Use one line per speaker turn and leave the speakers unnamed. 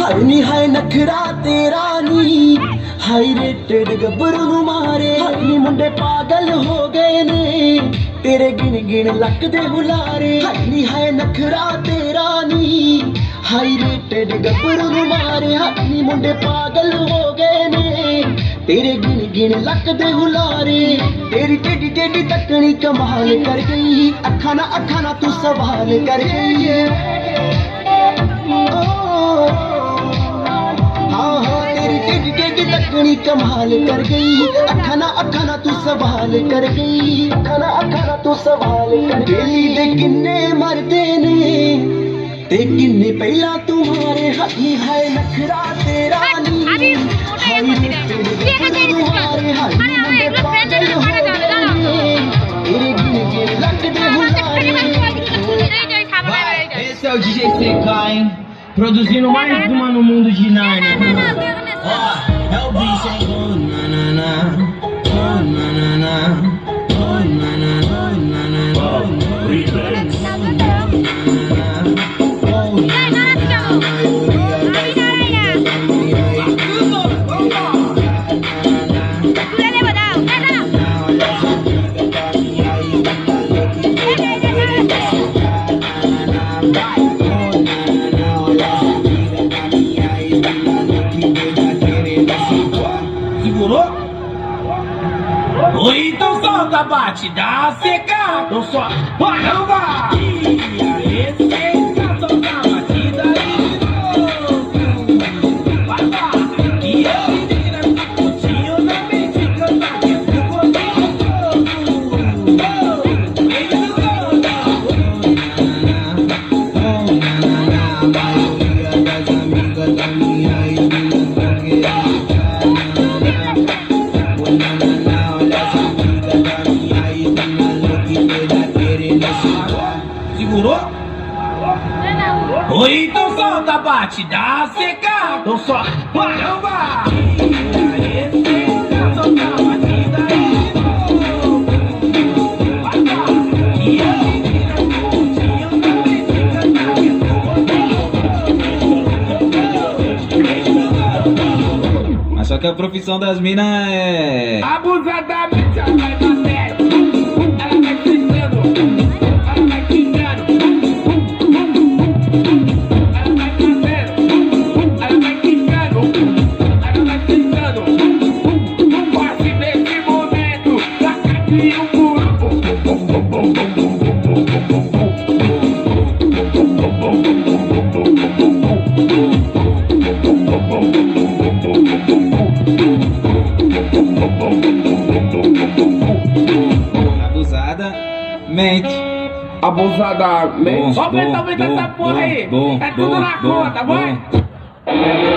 हाय नी हाय नखरा तेरा नी high rated गब्बरू नू मारे हाय नी मुंडे पागल हो गए ने तेरे गिन गिन लक दे हुलारे हाय नी हाय नखरा तेरा नी हाई रेटेड गब्बरू नू मारे हाय नी मुंडे पागल हो गए ने तेरे गिन गिन लक दे हुलारे तेरी टेढ़ी टेढ़ी तकनी कमाल कर गई अखा ना तू सवाल कर गई हाँ तेरी टेढ़ी टेढ़ी तकनी कमाल कर गई अखा ना तू सवाल कर गई अखा ना तू सवाल कर गई दे किन्ने मरदे ने ते किन्ने पहला तुम्हारे हाय हाय नखरा तेरा नी हाय तेरे तुम्हारे हाय मुंडे पागल हो गए तेरे गिन गिन लक दे हुलारे
Esse é o DJ CK, hein? Produzindo mais uma no mundo de Narnia. Ó, é o bicho, hein? Oh, na na na. Oh, na na na. Oh, na na na. Na na na. Segurou? Ou então solta a batida seca. Então só caramba! E aí, seca, solta a batida aí de novo. Vai lá! E eu menina no putinho na mente cantar que ficou gostoso. Ele a maioria das amigas da minha irmã segurou? Ou então solta a batida seca. Então só caramba! E aí, seca, solta a batida aí de novo. Vai lá! E eu menina no putinho na mente cantar que ficou.
Mas só que a profissão das minas é
abusadamente ela vai bater. Ela vai pisando. Ela vai pisando. Ela vai fazendo. Ela vai pisando. Ela vai pisando. Passe nesse momento. Lacatinho puro.
Abusadamente.
Abusadamente. Aumenta essa porra aí. É tudo na conta, vai.